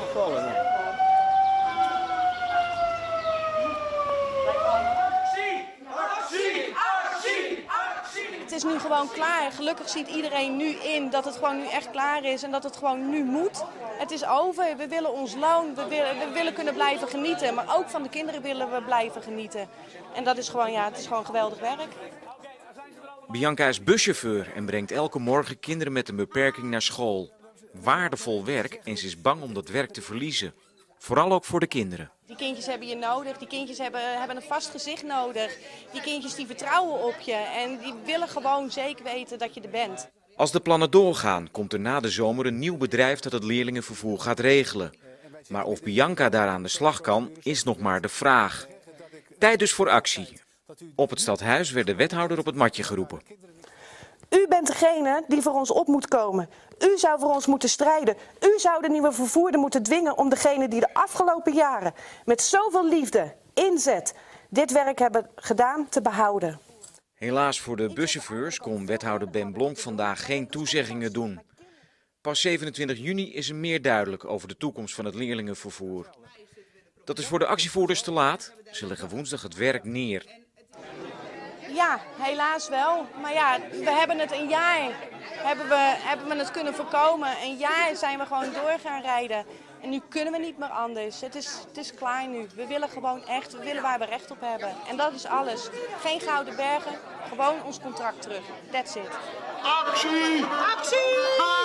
afvallen. Het is nu gewoon klaar. Gelukkig ziet iedereen nu in dat het gewoon nu echt klaar is en dat het gewoon nu moet. Het is over. We willen ons loon. We willen kunnen blijven genieten. Maar ook van de kinderen willen we blijven genieten. En dat is gewoon, het is gewoon geweldig werk. Bianca is buschauffeur en brengt elke morgen kinderen met een beperking naar school. Waardevol werk en ze is bang om dat werk te verliezen. Vooral ook voor de kinderen. Die kindjes hebben je nodig, die kindjes hebben een vast gezicht nodig. Die kindjes die vertrouwen op je en die willen gewoon zeker weten dat je er bent. Als de plannen doorgaan, komt er na de zomer een nieuw bedrijf dat het leerlingenvervoer gaat regelen. Maar of Bianca daar aan de slag kan, is nog maar de vraag. Tijd dus voor actie. Op het stadhuis werd de wethouder op het matje geroepen. U bent degene die voor ons op moet komen. U zou voor ons moeten strijden. U zou de nieuwe vervoerder moeten dwingen om degene die de afgelopen jaren met zoveel liefde, inzet, dit werk hebben gedaan te behouden. Helaas voor de buschauffeurs kon wethouder Ben Blonk vandaag geen toezeggingen doen. Pas 27 juni is er meer duidelijk over de toekomst van het leerlingenvervoer. Dat is voor de actievoerders te laat. Ze leggen woensdag het werk neer. Ja, helaas wel. Maar ja, we hebben het een jaar hebben we het kunnen voorkomen. Een jaar zijn we gewoon door gaan rijden. En nu kunnen we niet meer anders. Het is klaar nu. We willen gewoon echt, we willen waar we recht op hebben. En dat is alles. Geen gouden bergen, gewoon ons contract terug. That's it. Actie! Actie!